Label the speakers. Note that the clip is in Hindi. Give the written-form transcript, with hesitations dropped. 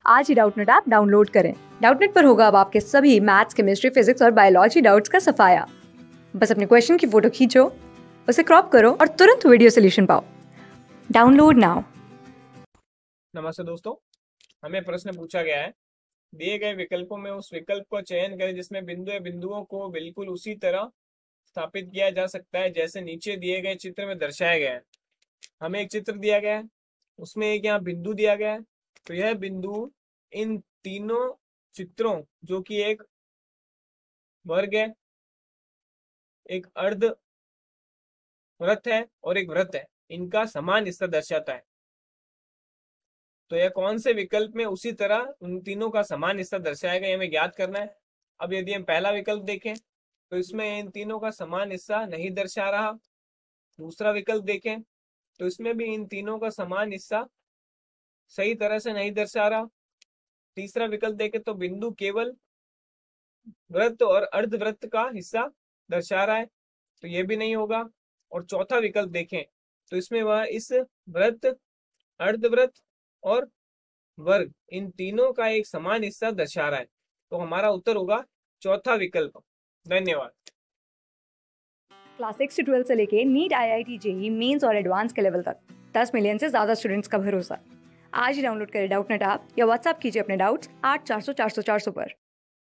Speaker 1: आज ही डाउटनेट ऐप डाउनलोड करें। डाउटनेट पर होगा अब आपके सभी मैथ्स, केमिस्ट्री, फिजिक्स और बायोलॉजी डाउट्स का सफाया। बस अपने क्वेश्चन की फोटो खींचो, उसे क्रॉप करो और तुरंत वीडियो सोल्यूशन पाओ। Download now.
Speaker 2: नमस्ते दोस्तों, हमें प्रश्न पूछा गया है, दिए गए विकल्पों में उस विकल्प का चयन करें जिसमें बिंदु या बिंदुओं को बिल्कुल उसी तरह स्थापित किया जा सकता है जैसे नीचे दिए गए चित्र में दर्शाया गया है। हमें एक चित्र दिया गया है, उसमें एक यहाँ बिंदु दिया गया है, तो यह बिंदु इन तीनों चित्रों जो कि एक वर्ग है, एक अर्ध वृत्त है और एक वृत्त है, इनका समान हिस्सा दर्शाता है। तो यह कौन से विकल्प में उसी तरह उन तीनों का समान हिस्सा दर्शाएगा, ये हमें ज्ञात करना है। अब यदि हम पहला विकल्प देखें तो इसमें इन तीनों का समान हिस्सा नहीं दर्शा रहा। दूसरा विकल्प देखें तो इसमें भी इन तीनों का समान हिस्सा सही तरह से नहीं दर्शा रहा। तीसरा विकल्प देखें तो बिंदु केवल वृत्त और अर्धवृत्त का हिस्सा दर्शा रहा है, तो यह भी नहीं होगा। और चौथा विकल्प देखें तो इसमें वह इस वृत्त, अर्धवृत्त और वर्ग इन तीनों का एक समान हिस्सा दर्शा रहा है, तो हमारा उत्तर होगा चौथा विकल्प। धन्यवाद।
Speaker 1: क्लास 6 से 12 से लेके नीट, IIT, JEE मेंस और एडवांस के लेवल तक 10 मिलियन से ज्यादा स्टूडेंट्स का भरोसा। आज ही डाउनलोड करें डाउटनेट ऐप या व्हाट्सएप कीजिए अपने डाउट्स 8400 400 400 पर।